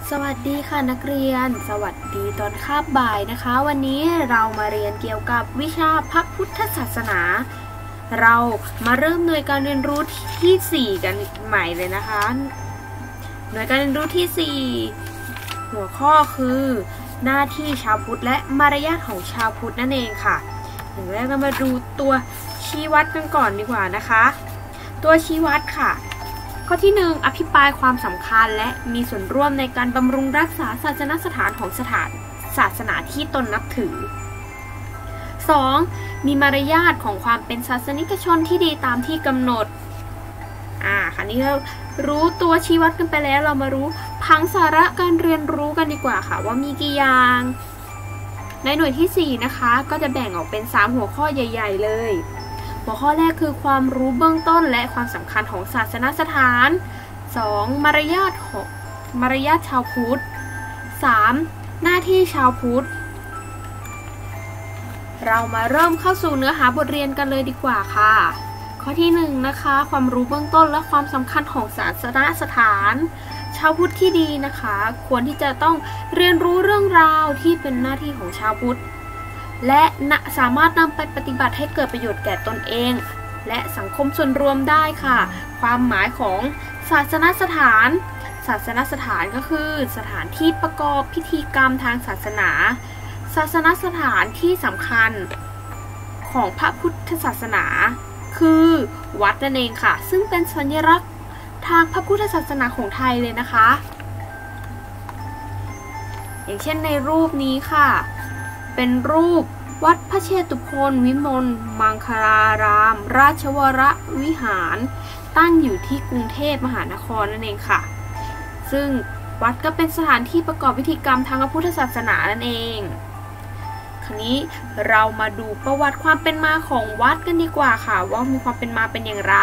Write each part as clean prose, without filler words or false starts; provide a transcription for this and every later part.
สวัสดีค่ะนักเรียนสวัสดีตอนคาบบ่ายนะคะวันนี้เรามาเรียนเกี่ยวกับวิชาพระพุทธศาสนาเรามาเริ่มหน่วยการเรียนรู้ที่4กันใหม่เลยนะคะหน่วยการเรียนรู้ที่4หัวข้อคือหน้าที่ชาวพุทธและมารยาทของชาวพุทธนั่นเองค่ะอย่างแรกเรามาดูตัวชี้วัดกันก่อนดีกว่านะคะตัวชี้วัดค่ะข้อที่1อภิปรายความสำคัญและมีส่วนร่วมในการบำรุงรักษาศาสนสถานของศาสนาที่ตนนับถือ 2. มีมารยาทของความเป็นศาสนิกชนที่ดีตามที่กำหนดคราวนี้เรารู้ตัวชี้วัดกันไปแล้วเรามารู้ผังสาระการเรียนรู้กันดีกว่าค่ะว่ามีกี่อย่างในหน่วยที่4นะคะก็จะแบ่งออกเป็น3หัวข้อใหญ่ๆเลยหัวข้อแรกคือความรู้เบื้องต้นและความสำคัญของศาสนสถาน 2. มารยาทชาวพุทธ 3. หน้าที่ชาวพุทธเรามาเริ่มเข้าสู่เนื้อหาบทเรียนกันเลยดีกว่าค่ะข้อที่1นะคะความรู้เบื้องต้นและความสำคัญของศาสนสถานชาวพุทธที่ดีนะคะควรที่จะต้องเรียนรู้เรื่องราวที่เป็นหน้าที่ของชาวพุทธและสามารถนำไปปฏิบัติให้เกิดประโยชน์แก่ตนเองและสังคมส่วนรวมได้ค่ะความหมายของศาสนสถานก็คือสถานที่ประกอบพิธีกรรมทางศาสนาศาสนสถานที่สำคัญของพระพุทธศาสนาคือวัดนั่นเองค่ะซึ่งเป็นสัญลักษณ์ทางพระพุทธศาสนาของไทยเลยนะคะอย่างเช่นในรูปนี้ค่ะเป็นรูปวัดพระเชตุพนวิมลมังคลาราม ราชวรวิหารตั้งอยู่ที่กรุงเทพมหานครนั่นเองค่ะซึ่งวัดก็เป็นสถานที่ประกอบพิธีกรรมทางพระพุทธศาสนานั่นเองคราวนี้เรามาดูประวัติความเป็นมาของวัดกันดีกว่าค่ะว่ามีความเป็นมาเป็นอย่างไร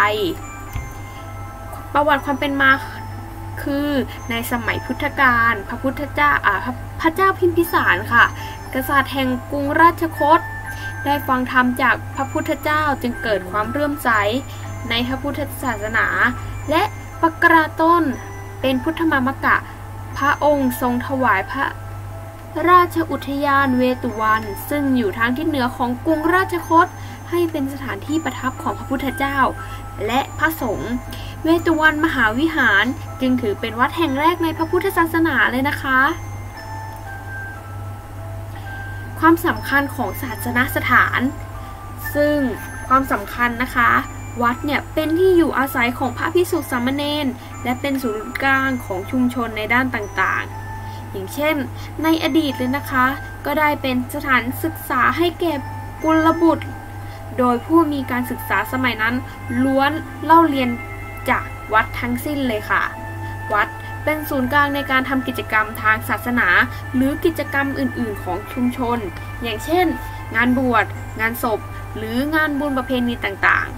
ประวัติความเป็นมาคือในสมัยพุทธกาลพระเจ้าพิมพิสารค่ะกษัตริย์แห่งกรุงราชคฤห์ได้ฟังธรรมจากพระพุทธเจ้าจึงเกิดความเลื่อมใสในพระพุทธศาสนาและประกาศตนเป็นพุทธมามกะพระองค์ทรงถวายพระราชอุทยานเวตุวันซึ่งอยู่ทางทิศเหนือของกรุงราชคฤห์ให้เป็นสถานที่ประทับของพระพุทธเจ้าและพระสงฆ์เวตุวันมหาวิหารจึงถือเป็นวัดแห่งแรกในพระพุทธศาสนาเลยนะคะความสำคัญของศาสนสถานซึ่งความสำคัญนะคะวัดเนี่ยเป็นที่อยู่อาศัยของพระภิกษุสามเณรและเป็นศูนย์กลางของชุมชนในด้านต่างๆอย่างเช่นในอดีตเลยนะคะก็ได้เป็นสถานศึกษาให้แก่กุลบุตรโดยผู้มีการศึกษาสมัยนั้นล้วนเล่าเรียนจากวัดทั้งสิ้นเลยค่ะวัดเป็นศูนย์กลางในการทำกิจกรรมทางศาสนาหรือกิจกรรมอื่นๆของชุมชนอย่างเช่นงานบวชงานศพหรืองานบุญประเพณีต่าง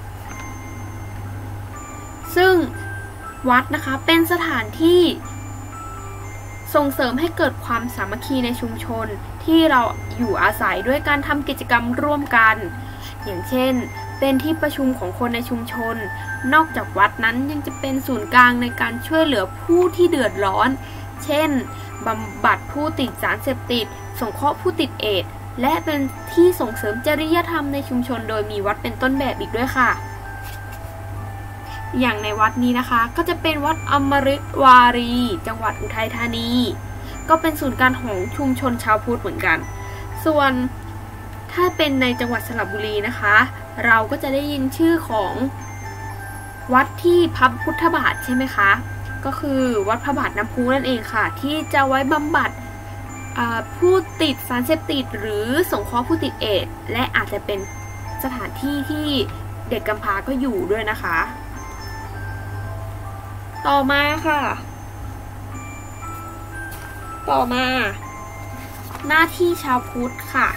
ๆซึ่งวัดนะคะเป็นสถานที่ส่งเสริมให้เกิดความสามัคคีในชุมชนที่เราอยู่อาศัยด้วยการทำกิจกรรมร่วมกันอย่างเช่นเป็นที่ประชุมของคนในชุมชนนอกจากวัดนั้นยังจะเป็นศูนย์กลางในการช่วยเหลือผู้ที่เดือดร้อนเช่นบำบัดผู้ติดสารเสพติดสงเคราะห์ผู้ติดเอดส์และเป็นที่ส่งเสริมจริยธรรมในชุมชนโดยมีวัดเป็นต้นแบบอีกด้วยค่ะอย่างในวัดนี้นะคะก็จะเป็นวัดอมฤตวารีจังหวัดอุทัยธานีก็เป็นศูนย์กลางของชุมชนชาวพุทธเหมือนกันส่วนถ้าเป็นในจังหวัดสระบุรีนะคะเราก็จะได้ยินชื่อของวัดที่พระพุทธบาทใช่ไหมคะก็คือวัดพระบาทน้ำพุนั่นเองค่ะที่จะไว้บำบัดผู้ติดสารเสพติดหรือสงเคราะห์ผู้ติดเอดส์และอาจจะเป็นสถานที่ที่เด็กกำพร้าก็อยู่ด้วยนะคะต่อมาหน้าที่ชาวพุทธค่ะ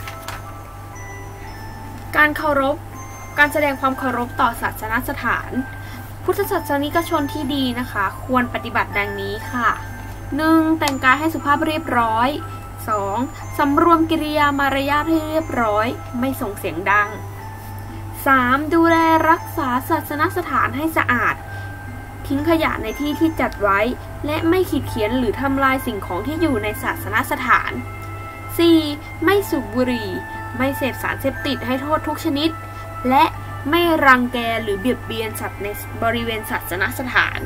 การแสดงความเคารพต่อศาสนสถานพุทธศาสนิกชนที่ดีนะคะควรปฏิบัติดังนี้ค่ะ 1. แต่งกายให้สุภาพเรียบร้อย 2. สำรวมกิริยามารยาทให้เรียบร้อยไม่ส่งเสียงดัง 3. ดูแลรักษาศาสนสถานให้สะอาดทิ้งขยะในที่ที่จัดไว้และไม่ขีดเขียนหรือทำลายสิ่งของที่อยู่ในศาสนสถาน 4. ไม่สูบบุหรี่ไม่เสพสารเสพติดให้โทษทุกชนิดและไม่รังแกหรือเบียดเบียนสัตว์ในบริเวณศาสนสถาน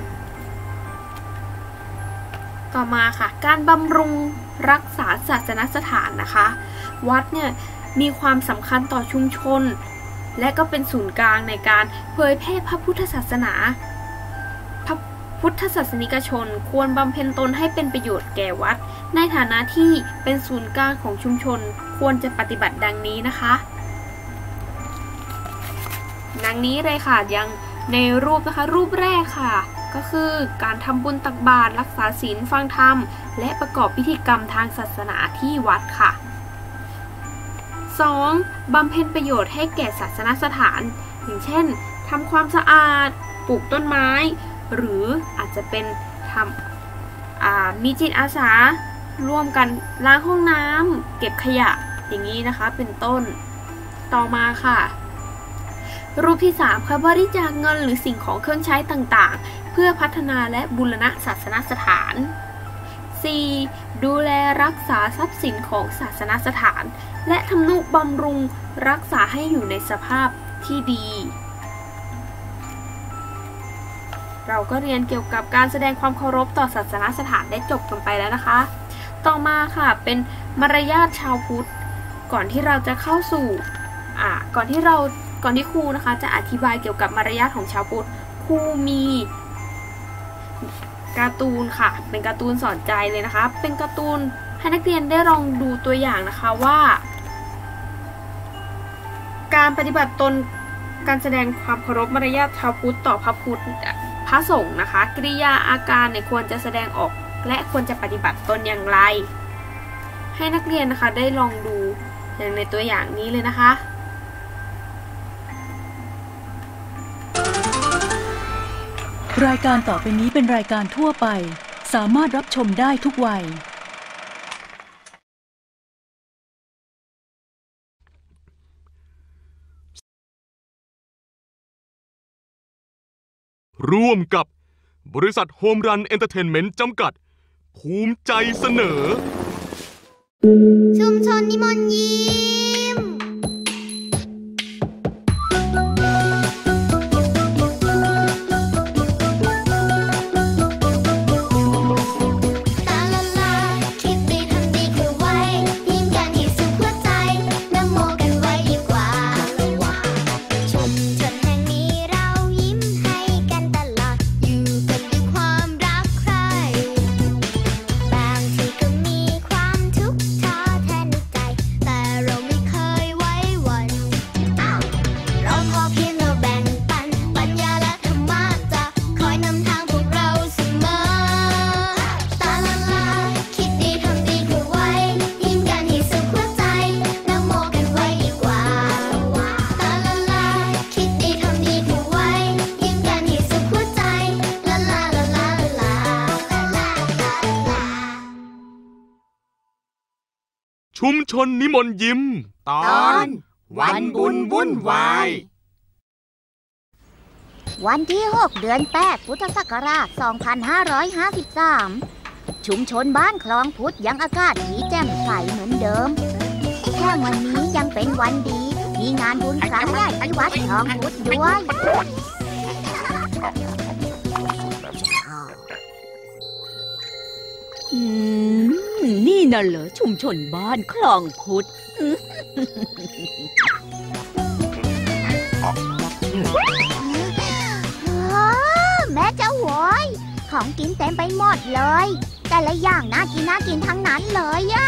ต่อมาค่ะการบำรุงรักษาศาสนสถานนะคะวัดเนี่ยมีความสำคัญต่อชุมชนและก็เป็นศูนย์กลางในการเผยแพร่พระพุทธศาสนาพระพุทธศาสนิกชนควรบำเพ็ญตนให้เป็นประโยชน์แก่วัดในฐานะที่เป็นศูนย์กลางของชุมชนควรจะปฏิบัติดังนี้นะคะดังนี้เลยค่ะยังในรูปนะคะรูปแรกค่ะก็คือการทำบุญตักบาตรรักษาศีลฟังธรรมและประกอบพิธีกรรมทางศาสนาที่วัดค่ะ 2. บำเพ็ญประโยชน์ให้แก่ศาสนสถานอย่างเช่นทำความสะอาดปลูกต้นไม้หรืออาจจะเป็นมีจิตอาสาร่วมกันล้างห้องน้ำเก็บขยะอย่างนี้นะคะเป็นต้นต่อมาค่ะรูปที่ 3 ค่ะบริจาคเงินหรือสิ่งของเครื่องใช้ต่างๆเพื่อพัฒนาและบูรณะศาสนสถาน 4. ดูแลรักษาทรัพย์สินของศาสนสถานและทำนุบำรุงรักษาให้อยู่ในสภาพที่ดีเราก็เรียนเกี่ยวกับการแสดงความเคารพต่อศาสนสถานได้จบกันไปแล้วนะคะต่อมาค่ะเป็นมารยาทชาวพุทธก่อนที่เราจะเข้าสู่ก่อนที่ครูนะคะจะอธิบายเกี่ยวกับมารยาทของชาวพุทธครูมีการ์ตูนค่ะเป็นการ์ตูนสอนใจเลยนะคะเป็นการ์ตูนให้นักเรียนได้ลองดูตัวอย่างนะคะว่าการปฏิบัติตนการแสดงความเคารพมารยาทชาวพุทธต่อพระสงฆ์นะคะกริยาอาการเนี่ยควรจะแสดงออกและควรจะปฏิบัติตนอย่างไรให้นักเรียนนะคะได้ลองดูอย่างในตัวอย่างนี้เลยนะคะรายการต่อไปนี้เป็นรายการทั่วไปสามารถรับชมได้ทุกวัยร่วมกับบริษัทโฮมรันเอนเตอร์เทนเมนต์จำกัดภูมิใจเสนอชุมชนนิมนต์ยิ้มชุมชนนิมนต์ยิ้มตอนวันบุญวุ่นวายวันที่6เดือน8พุทธศักราช2553ชุมชนบ้านคลองพุทธยังอากาศดีแจ่มใสเหมือนเดิมแถมวันนี้ยังเป็นวันดีมีงานบุญครั้งใหญ่ที่วัดคลองพุทธด้วยนี่น่ะเหรอชุมชนบ้านคลองพุทธแม่เจ้าโวยของกินเต็มไปหมดเลยแต่ละอย่างน่ากินทั้งนั้นเลยอะ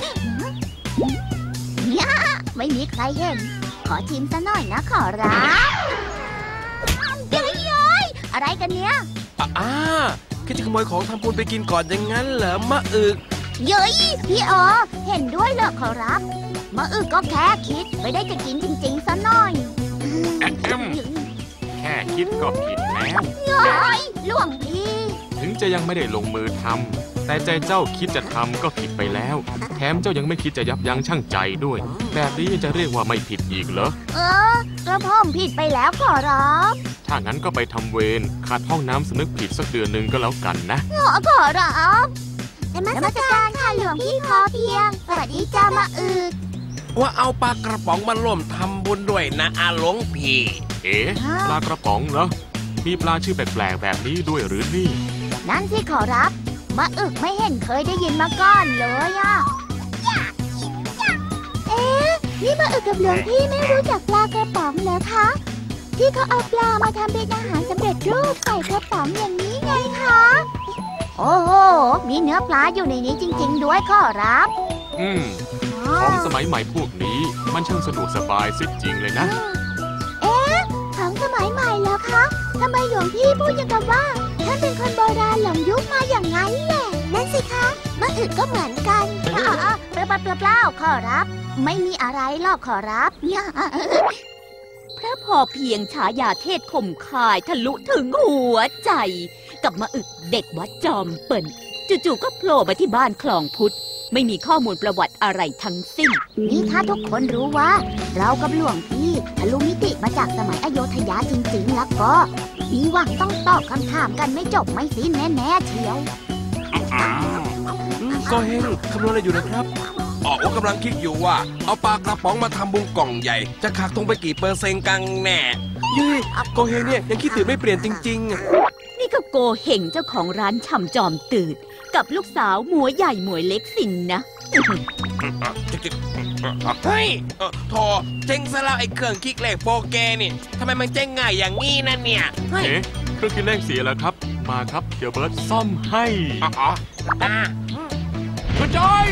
เนี่ยไม่มีใครเห็นขอชิมซะหน่อยนะขอรับเย้ยอะไรกันเนี่ยคิดจะขโมยของทำบุญไปกินก่อนอย่างนั้นเหรอมะอึกเย้ยพี่เห็นด้วยเหรอขอรับมะอึกก็แค่คิดไม่ได้จะกินจริงๆซะหน่อยแค่คิดก็ผิดแล้วเย้ยหลวงพี่ถึงจะยังไม่ได้ลงมือทำแต่ใจเจ้าคิดจะทำก็ผิดไปแล้วแถมเจ้ายังไม่คิดจะยับยั้งชั่งใจด้วยแบบนี้จะเรียกว่าไม่ผิดอีกเหรอกระผมผิดไปแล้วขอรับถ้ถ้างั้นก็ไปทำเวรขาดห้องน้ำสนึกผิดสักเดือนหนึ่งก็แล้วกันนะขอรับนมัสการค่ะหลวงพี่พอเพียงสวัสดีจ้ามะอึกว่าเอาปลากระป๋องมาร่วมทำบุญด้วยนะอาหลวงพี่เอ๊ะปลากระป๋องเหรอมีปลาชื่อแปลกๆแบบนี้ด้วยหรือนี่นั่นสิขอรับมะอึกไม่เห็นเคยได้ยินมาก่อนเลยอะนี่มะอึกกับหลวงพี่ไม่รู้จักปลากระป๋องเหรอคะที่เขาเอาปลามาทำเป็นอาหารสำเร็จรูปใส่กระป๋องอย่างนี้ไงคะโอ้โหมีเนื้อปลาอยู่ในนี้จริงๆด้วยขอรับของสมัยใหม่พวกนี้มันช่างสะดวกสบายสิจริงเลยนะของสมัยใหม่เหรอคะทำไมหลวงพี่พูดอย่างกับว่าท่านเป็นคนโบราณหลงยุคมาอย่างนั้นแหละนั่นสิคะมะอึกก็เหมือนกันเปล่าขอรับไม่มีอะไรหรอกขอรับเนี่ยพระพอเพียงฉายาเทศข่มขายทะลุถึงหัวใจ กับมะอึกเด็กวัดจอมเปิ่นจู่ๆก็โผล่มาที่บ้านคลองพุทธไม่มีข้อมูลประวัติอะไรทั้งสิ้นนี่ถ้าทุกคนรู้ว่าเรากับหลวงพี่ทะลุมิติมาจากสมัยอโยธยาจริงๆแล้วก็มีหวังต้องตอบคำถามกันไม่จบไม่สิ้นแน่ๆเชียวโกเฮงคำนวณอะไรอยู่นะครับว่ากำลังคิดอยู่ว่าเอาปลากระป๋องมาทำบุญกล่องใหญ่จะขาดตรงไปกี่เปอร์เซ็นต์กันแน่ยุ้ยโกเฮงเนี่ยยังคิดตื่นไม่เปลี่ยนจริงๆนี่ก็โกเห่งเจ้าของร้านช่ำจอมตื่นกับลูกสาวหมวยใหญ่หมวยเล็กสินนะเฮ้ยโธ่เจ๊งซะแล้วไอ้เครื่องคิดเลขโปแกนี่ทำไมมันเจ๊งง่ายอย่างงี้นั่นเนี่ยเฮ้ยเอ๊ะเครื่องคิดเลขเสียแล้วครับมาครับเดี๋ยวเบิร์ตซ่อมให้กระจาย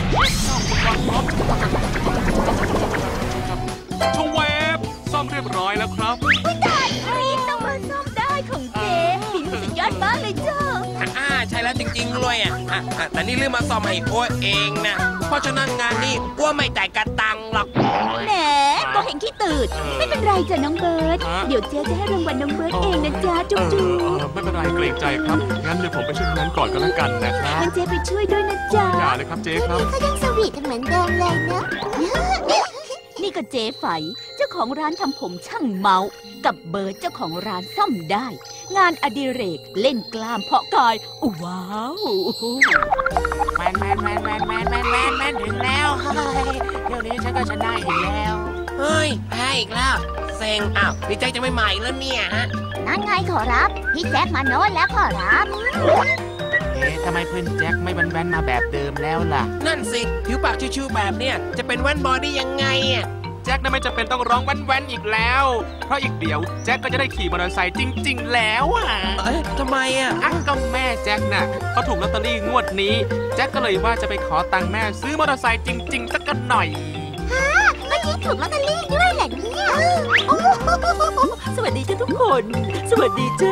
ชเวฟซ่อมเรียบร้อยแล้วครับต้องมาซ่อมได้ของเจ๊ฝีมือสุดยอดมากเลยจ้าใช่แล้วจริงๆเลยแต่นี่ลืมมาซ่อมให้อ้วเองนะเพราะฉะนั้นงานนี้อ้วไม่จ่ายกระตังหรอกแหมโกเห่งขี้ตื่นไม่เป็นไรจ้ะน้องเบิร์ตเดี๋ยวเจ๊จะให้รางวัลน้องเบิร์ตเองนะจ๊ะจุ๊บไม่เป็นไรเกรงใจครับงั้นเดี๋ยวผมไปช่วยนั้นก่อนก็แล้วกันนะครับงั้นเจ๊ไปช่วยด้วยนะจ๊ะอย่าเลยครับเจ๊ครับก็ยังสวีทกันเหมือนเดิมเลยนะนี่ก็เจ๊ไฝเจ้าของร้านทำผมช่างเมากับเบิร์ตเจ้าของร้านซ่อมได้ งานอดิเรกเล่นกล้ามเพาะกายว้าวแมนถึงแล้วเฮ้ยเดี๋ยวนี้ฉันก็ชนะอีกแล้วเฮ้ยแพ้อีกแล้วเซ็งพี่แจ็คจะไม่ใหม่แล้วเนี่ยฮะนั่นไงขอรับพี่แจ็คมาโน้นแล้วขอรับทำไมเพื่อนแจ็คไม่แว้นมาแบบเดิมแล้วล่ะนั่นสิผิวปากชิวๆแบบเนี้ยจะเป็นแว่นบอดี้ยังไงแจ็คน่ะไม่จำเป็นต้องร้องแว้นๆอีกแล้วเพราะอีกเดี๋ยวแจ็คก็จะได้ขี่มอเตอร์ไซค์จริงๆแล้วทำไมก็แม่แจ็คน่ะเขาถูกลอตเตอรี่งวดนี้แจ็คก็เลยว่าจะไปขอตังค์แม่ซื้อมอเตอร์ไซค์จริงๆสักกันหน่อยเมื่อกี้ถูกลอตเตอรี่ด้วยเหรอเนี่ยสวัสดีจ้าทุกคนสวัสดีจ้า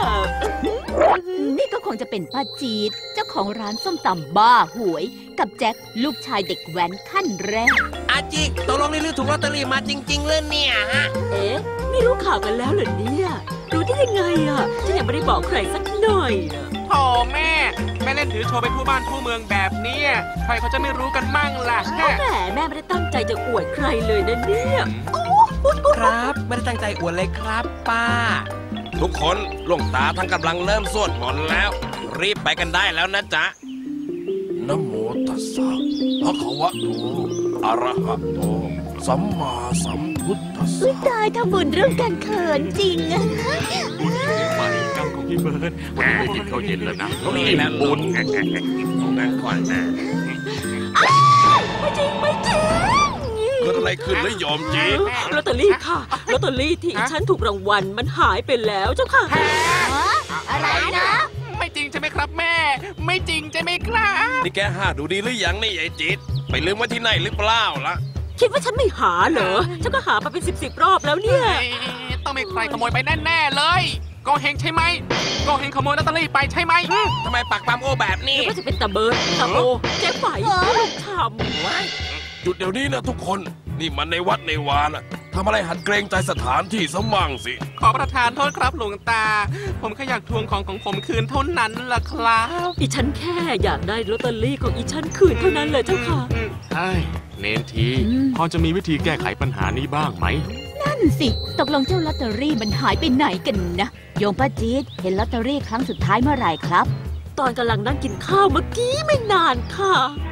นี่ก็คงจะเป็นป้าจี๊ดเจ้าของร้านส้มตำบ้าหวยกับแจ็คลูกชายเด็กแว้นขั้นแรกอาจิกตกลงนี่ลือถูกลอตเตอรี่มาจริงๆเลยเนี่ยฮะไม่รู้ข่าวกันแล้วเหรอเนี่ยรู้ได้ยังไงฉันยังไม่ได้บอกใครสักหน่อยโธ่แม่เล่นถือโชว์ไปทั่วบ้านทั่วเมืองแบบนี้ใครเขาจะไม่รู้กันมั่งล่ะแม่ไม่ได้ตั้งใจจะอวดใครเลยนะเนี่ยครับไม่ได้ตั้งใจอวดเลยครับป้าทุกคนหลวงตาท่านกำลังเริ่มสวดมนต์แล้วรีบไปกันได้แล้วนะจ๊ะนะโมตัสสะภะคะวะโตอะระหะโตสัมมาสัมพุทธัสสะตายทำบุญเรื่องการเขินจริงหมายกรรมของพี่เบิร์ดวันนี้ได้กินข้าวเย็นแล้วนะต้องกินบุญต้องนั่งก่อนนะไม่จริงเกิดอะไรขึ้นแล้วยอมจีลอตเตอรี่ค่ะลอตเตอรี่ที่ฉันถูกรางวัลมันหายไปแล้วเจ้าค่ะอะไรนะไม่จริงใช่ไหมครับแม่ไม่จริงใช่ไหมครับนี่แกหาดูดีหรือยังนี่ยายจิตไปลืมไว้ที่ไหนหรือเปล่าล่ะคิดว่าฉันไม่หาเหรอฉันก็หามาเป็น10 รอบแล้วเนี่ยต้องมีใครขโมยไปแน่ๆเลยโกเฮงใช่ไหมโกเฮงขโมยลอตเตอรี่ไปใช่ไหมทำไมปากปามโอแบบนี้ก็จะเป็นตาเบิร์ดตาโอเจ๊ไฝลูกทำหยุดเดี๋ยวนี้นะทุกคนนี่มันในวัดในวานะทำอะไรหัดเกรงใจสถานที่สมั่งสิขอประทานโทษครับหลวงตาผมแค่อยากทวงของผมคืนเท่านั้นล่ะครับอีฉันแค่อยากได้ลอตเตอรี่ของอีฉันคืนเท่านั้นเลยเจ้าค่ะเน้นทีพอจะมีวิธีแก้ไขปัญหานี้บ้างไหมนั่นสิตกลงเจ้าลอตเตอรี่มันหายไปไหนกันนะโยมป้าจี๊ดเห็นลอตเตอรี่ครั้งสุดท้ายเมื่อไหร่ครับตอนกำลังนั่งกินข้าวเมื่อกี้ไม่นานค่ะ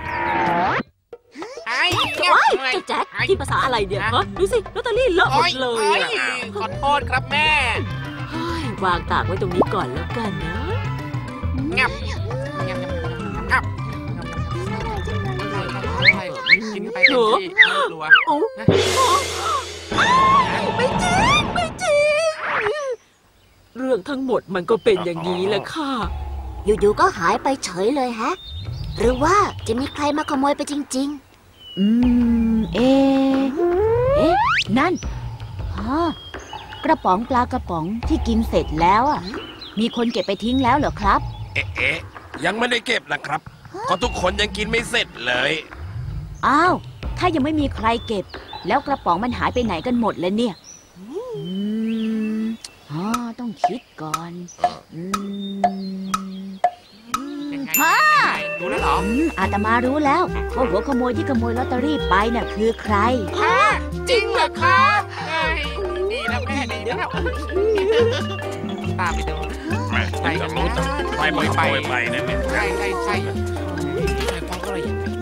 ไอ้เจ้าแจ็คที่ภาษาอะไรเนี่ยฮะดูสิลอตเตอรี่เลอะหมดเลยขอโทษครับแม่วางตากไว้ตรงนี้ก่อนแล้วกันนะงับงับกินไปเต็มที่ไม่กลัวไม่จริงเรื่องทั้งหมดมันก็เป็นอย่างนี้แหละค่ะอยู่ๆก็หายไปเฉยเลยฮะหรือว่าจะมีใครมาขโมยไปจริงๆเอ๊ะนั่นกระป๋องปลากระป๋องที่กินเสร็จแล้วอ่ะมีคนเก็บไปทิ้งแล้วเหรอครับยังไม่ได้เก็บนะครับก็ทุกคนยังกินไม่เสร็จเลยอ้าวถ้ายังไม่มีใครเก็บแล้วกระป๋องมันหายไปไหนกันหมดแล้วเนี่ยต้องคิดก่อนรู้แล้วเหรออาตมารู้แล้วว่าหัวขโมยที่ขโมยลอตเตอรี่ไปน่ะคือใครจริงเหรอคะดีนะแม่ดีนะตามไปดูใช่จะรู้จักไปเนี่ยใช่ต้องก็เลย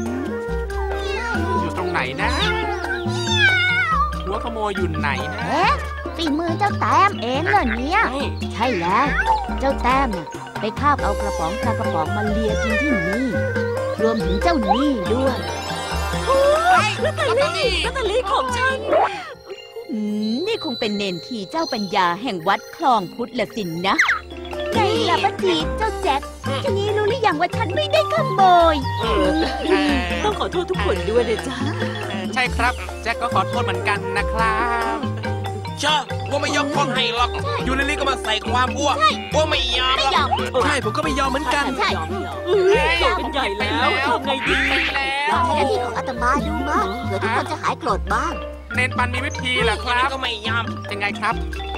อยู่ตรงไหนนะหัวขโมยอยู่ไหนนะฝีมือเจ้าแต้มเองเหรอเนี่ยใช่แล้วเจ้าแต้มน่ะไปคาบเอากระป๋องปลากระป๋องมาเลียกินที่นี่รวมถึงเจ้านี่ด้วยลอตเตอรี่ของฉันนี่คงเป็นเนนทีเจ้าปัญญาแห่งวัดคลองพุทธละสินนะไงล่ะป้าจีเจ้าแจ็คทีนี้รู้หรือยังว่าฉันไม่ได้ขโมยต้องขอโทษทุกคนด้วยนะจ๊ะใช่ครับแจ็คก็ขอโทษเหมือนกันนะครับว่าไม่ยอมของให้หรอกอยู่ลิลี่ก็มาใส่ความอ้วไม่ยอมใช่ผมก็ไม่ยอมเหมือนกันเป็นใหญ่แล้วทำไงดีลองใช้วิธีของอาตมาดูมั้งเผื่อทุกคนจะหายโกรธบ้างเน้นปันมีวิธีเหรอครับก็ไม่ยอมยังไงครับ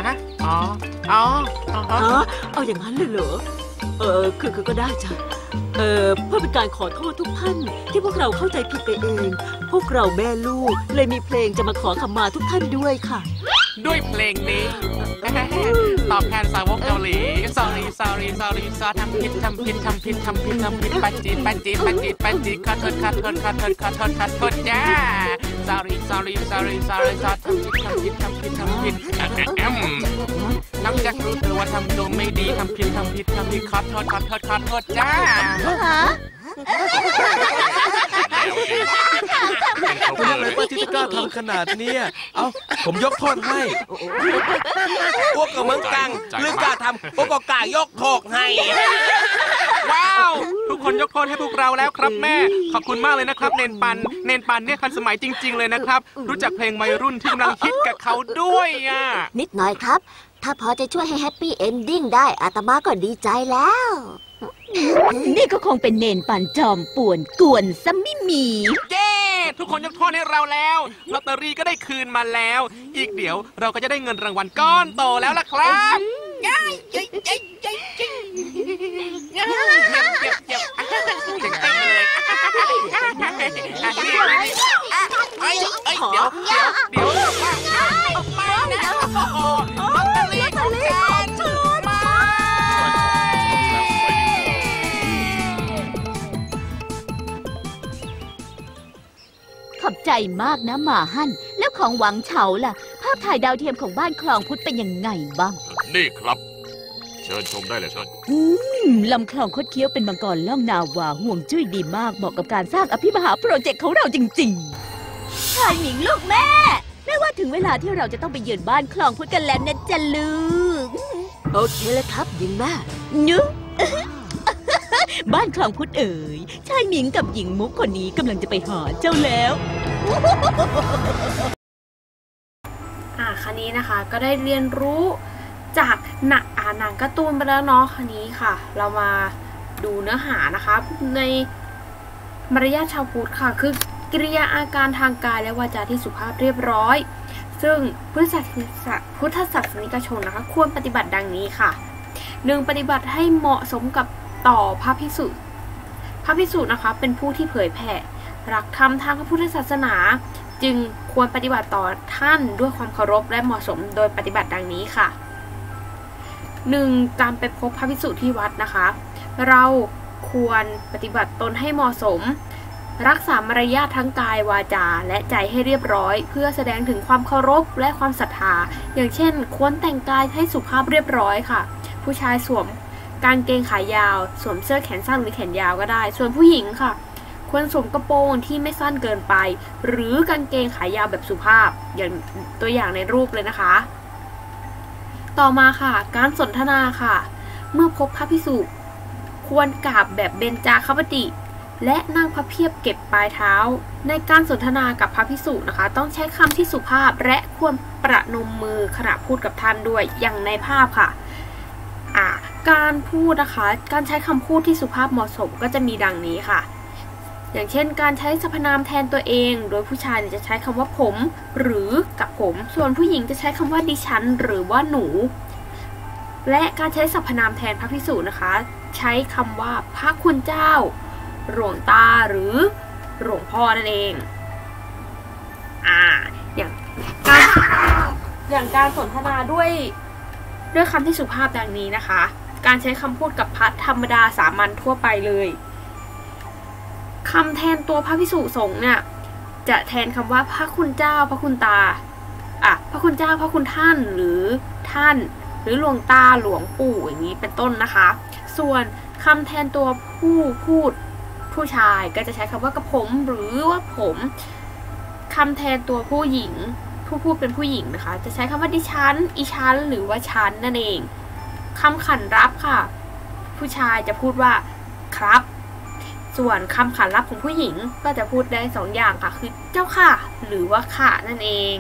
เอาอย่างนั้นเลยเหรอคือก็ได้จ้ะเพื่อเป็นการขอโทษทุกท่านที่พวกเราเข้าใจผิดไปเองพวกเราแม่ลูกเลยมีเพลงจะมาขอขมาทุกท่านด้วยค่ะด้วยเพลงนี้ตอบแทนสาวกเกาหลี sorry ทำผิดปัจจิขอโทษจ้า sorry ทำผิดน้องแจ็ครู้ตัวว่าทำตัวไม่ดีทำผิดขอโทษจ้าคุณอะไรป้าที่จะกล้าทำขนาดนี้ผมยกโทษให้พวกกับเมืองกังหรือกล้าทำพวกก็กล้ายกโทษให้ว้าวทุกคนยกโทษให้พวกเราแล้วครับแม่ขอบคุณมากเลยนะครับเนนปันเนี่ยทันสมัยจริงๆเลยนะครับรู้จักเพลงวัยรุ่นที่กำลังฮิตกับเขาด้วยนิดหน่อยครับถ้าพอจะช่วยให้แฮปปี้เอนดิ้งได้อาตมาก็ดีใจแล้วนี่ก็คงเป็นเนนปันจอมป่วนกวนซะไม่มีเย้ทุกคนยกโทษให้เราแล้วลอตเตอรี่ก็ได้คืนมาแล้วอีกเดี๋ยวเราก็จะได้เงินรางวัลก้อนโตแล้วล่ะครับเก่งเลยเดี๋ยวไม่นะลอตเตอรี่ของฉันขอบใจมากนะหมาหั่นแล้วของหวังเฉาล่ะภาพถ่ายดาวเทียมของบ้านคลองพุทธเป็นยังไงบ้างนี่ครับเชิญชมได้เลยเชิญลำคลองคดเคี้ยวเป็นมังกรล่องนาวาห่วงจุ้ยดีมากเหมาะกับการสร้างอภิมหาโปรเจกต์ของเราจริงๆชายหมิงลูกแม่ว่าถึงเวลาที่เราจะต้องไปเยือนบ้านคลองพุทธกันแล้วนะจ๊ะลูกโอเคแล้วครับหญิงแม่นึกบ้านคลองพุทธเอ๋ยชายหมิงกับหญิงมุกคนนี้กำลังจะไปหาเจ้าแล้วคันนี้นะคะก็ได้เรียนรู้จากหนังการ์ตูนไปแล้วเนาะคันนี้ค่ะเรามาดูเนื้อหานะคะในมารยาทชาวพุทธค่ะคือกิริยาอาการทางกายและวาจาที่สุภาพเรียบร้อยซึ่งพุทธศาสนิกชนนะคะควรปฏิบัติดังนี้ค่ะ 1. ปฏิบัติให้เหมาะสมกับต่อพระภิกษุนะคะเป็นผู้ที่เผยแผ่หลักธรรมทางพระพุทธศาสนาจึงควรปฏิบัติต่อท่านด้วยความเคารพและเหมาะสมโดยปฏิบัติดังนี้ค่ะ 1. การไปพบพระภิกษุที่วัดนะคะ เราควรปฏิบัติตนให้เหมาะสมรักษามารยาททั้งกายวาจาและใจให้เรียบร้อยเพื่อแสดงถึงความเคารพและความศรัทธาอย่างเช่นควรแต่งกายให้สุภาพเรียบร้อยค่ะผู้ชายสวมกางเกงขายาวสวมเสื้อแขนสั้นหรือแขนยาวก็ได้ส่วนผู้หญิงค่ะควรสวมกระโปรงที่ไม่สั้นเกินไปหรือกางเกงขายาวแบบสุภาพอย่างตัวอย่างในรูปเลยนะคะต่อมาค่ะการสนทนาค่ะเมื่อพบพระภิกษุควรกราบแบบเบญจาคปฏิและนั่งพับเพียบเก็บปลายเท้าในการสนทนากับพระภิกษุนะคะต้องใช้คำที่สุภาพและควรประนมมือขณะพูดกับท่านด้วยอย่างในภาพค่ะการพูดนะคะการใช้คำพูดที่สุภาพเหมาะสมก็จะมีดังนี้ค่ะอย่างเช่นการใช้สรรพนามแทนตัวเองโดยผู้ชายจะใช้คำว่าผมหรือกับผมส่วนผู้หญิงจะใช้คำว่าดิฉันหรือว่าหนูและการใช้สรรพนามแทนพระภิกษุนะคะใช้คำว่าพระคุณเจ้าหลวงตาหรือหลวงพ่อนั่นเองอย่างการสนทนาด้วยคำที่สุภาพดังนี้นะคะการใช้คำพูดกับพระธรรมดาสามัญทั่วไปเลยคำแทนตัวพระภิกษุสงฆ์เนี่ยจะแทนคำว่าพระคุณเจ้าพระคุณตาพระคุณเจ้าพระคุณท่านหรือท่านหรือหลวงตาหลวงปู่อย่างนี้เป็นต้นนะคะส่วนคำแทนตัวผู้พูดผู้ชายก็จะใช้คำว่ากระผมหรือว่าผมคำแทนตัวผู้หญิงผู้พูดเป็นผู้หญิงนะคะจะใช้คำว่าดิฉันอีฉันหรือว่าฉันนั่นเองคำขันรับค่ะผู้ชายจะพูดว่าครับส่วนคำขันรับของผู้หญิงก็จะพูดได้2 อย่างค่ะคือเจ้าค่ะหรือว่าค่ะนั่นเอง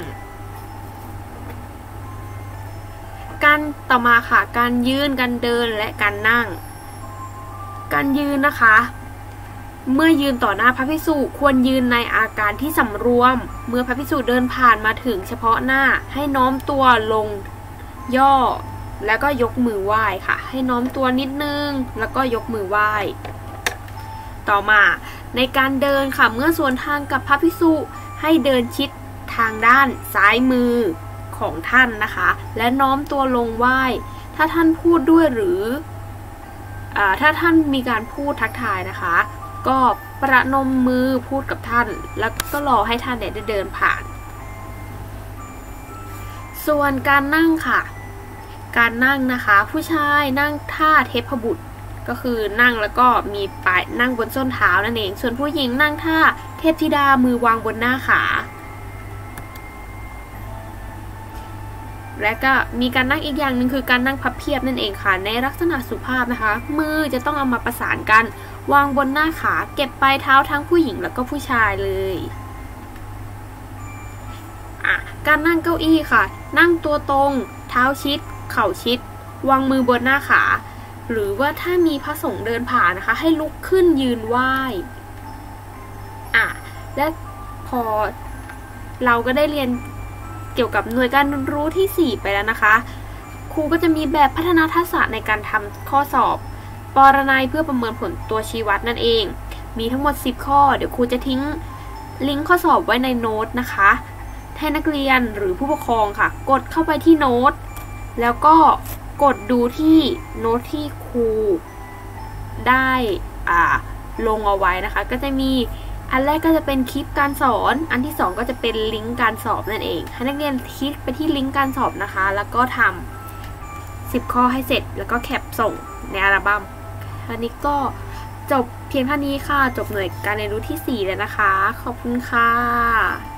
การต่อมาค่ะการยืนการเดินและการนั่งการยืนนะคะเมื่อยืนต่อหน้าพระภิกษุควรยืนในอาการที่สำรวมเมื่อพระภิกษุเดินผ่านมาถึงเฉพาะหน้าให้น้อมตัวลงย่อแล้วก็ยกมือไหว้ค่ะให้น้อมตัวนิดนึงแล้วก็ยกมือไหว้ต่อมาในการเดินค่ะเมื่อสวนทางกับพระภิกษุให้เดินชิดทางด้านซ้ายมือของท่านนะคะและน้อมตัวลงไหว้ถ้าท่านพูดด้วยหรือถ้าท่านมีการพูดทักทายนะคะก็ประนมมือพูดกับท่านแล้วก็รอให้ท่านได้เดินผ่านส่วนการนั่งค่ะการนั่งนะคะผู้ชายนั่งท่าเทพบุตรก็คือนั่งแล้วก็มีปลายนั่งบนส้นเท้านั่นเองส่วนผู้หญิงนั่งท่าเทพธิดามือวางบนหน้าขาและก็มีการนั่งอีกอย่างหนึ่งคือการนั่งพับเพียบนั่นเองค่ะในลักษณะสุภาพนะคะมือจะต้องเอามาประสานกันวางบนหน้าขาเก็บปลายเท้าทั้งผู้หญิงแล้วก็ผู้ชายเลยการนั่งเก้าอี้ค่ะนั่งตัวตรงเท้าชิดเข่าชิดวางมือบนหน้าขาหรือว่าถ้ามีพระสงฆ์เดินผ่านนะคะให้ลุกขึ้นยืนไหว้และพอเราก็ได้เรียนเกี่ยวกับหน่วยการเรียนรู้ที่4ไปแล้วนะคะครูก็จะมีแบบพัฒนาทักษะในการทำข้อสอบปรนัยเพื่อประเมินผลตัวชี้วัดนั่นเองมีทั้งหมด10ข้อเดี๋ยวครูจะทิ้งลิงก์ข้อสอบไว้ในโน้ตนะคะให้นักเรียนหรือผู้ปกครองค่ะกดเข้าไปที่โน้ตแล้วก็กดดูที่โน้ตที่ครูได้ลงเอาไว้นะคะก็จะมีอันแรกก็จะเป็นคลิปการสอนอันที่2ก็จะเป็นลิงก์การสอบนั่นเองให้นักเรียนคลิกไปที่ลิงก์การสอบนะคะแล้วก็ทำ10ข้อให้เสร็จแล้วก็แคปส่งในอัลบั้มอันนี้ก็จบเพียงเท่านี้ค่ะจบหน่วยการเรียนรู้ที่4แล้วนะคะขอบคุณค่ะ